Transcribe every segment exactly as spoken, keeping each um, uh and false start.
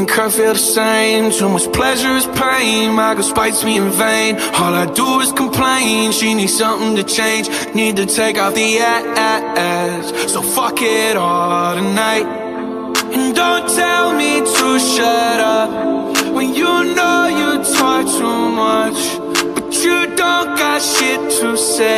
and Kurt feel the same. Too much pleasure is pain. My girl spites me in vain. All I do is complain. She needs something to change. Need to take off the ass. So fuck it all tonight. And don't tell me to shut up when you know you talk too much, but you don't got shit to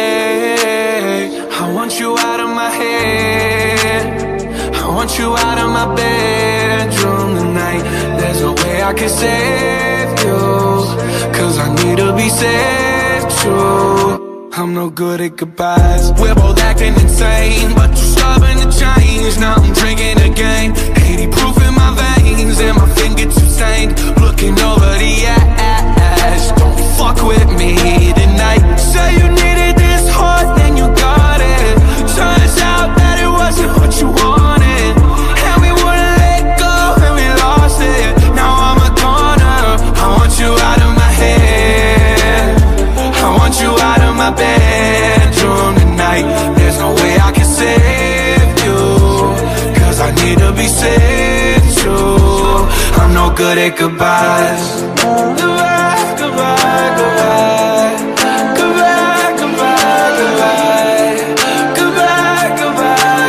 say. I want you out of my head. I want you out of my bedroom tonight. There's no way I can save you, cause I need to be saved too. I'm no good at goodbyes. We're both acting insane, but you're stubborn to change. Now I'm drinking again, eighty proof in my veins, and my fingertips stained. Looking over the ass. Don't fuck with me tonight. Say you needed this hard, then you got it. Turns out that it wasn't what you wanted, and we wouldn't let go, and we lost it. Now I'm a goner. I want you out of my head. I want you out of my bedroom tonight. There's no way I can save you, cause I need to be saved too. I'm no good at goodbyes. Goodbye, goodbye, goodbye. Goodbye, goodbye, goodbye. Goodbye, goodbye,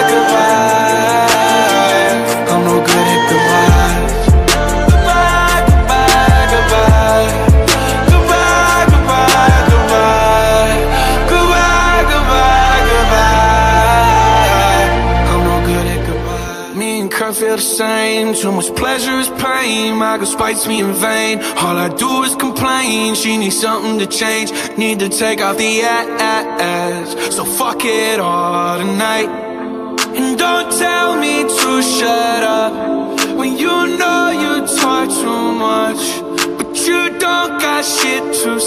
goodbye. I'm no good at goodbyes. Goodbye, goodbye, goodbye. Goodbye, goodbye, goodbye. Goodbye, goodbye, goodbye. I'm no good at goodbye. Me and Kurt feel the same. Too much pleasure is pain. My girl spites me in vain. All I do is complain. She needs something to change. Need to take off the ass. So fuck it all tonight. And don't tell me to shut up when you know you talk too much, but you don't got shit to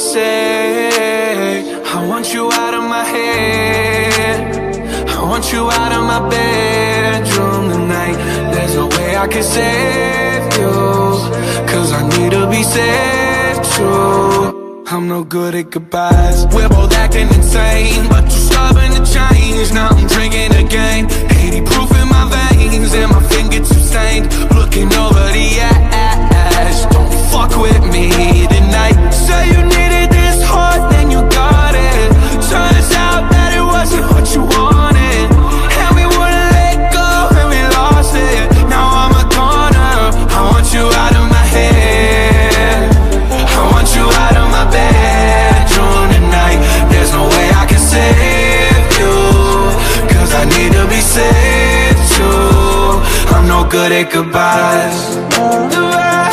say. I want you out of my head. I want you out of my bedroom tonight. There's no way I can save you, cause I need to be saved too. I'm no good at goodbyes. We're both acting insane, but you're stubborn to change. Now I'm drinking again, eighty proof in my veins, and my fingertips stained. Looking over the ass. Don't fuck with me tonight. Say you needed this hard, then you got it. Turns out that it wasn't what you wanted, and we wouldn't let go, and we lost it. Now I'm a goner. I want you out of my head. I want you out of my bedroom tonight. There's no way I can save you, cause I need to be saved too. I'm no good at goodbyes. Goodbye.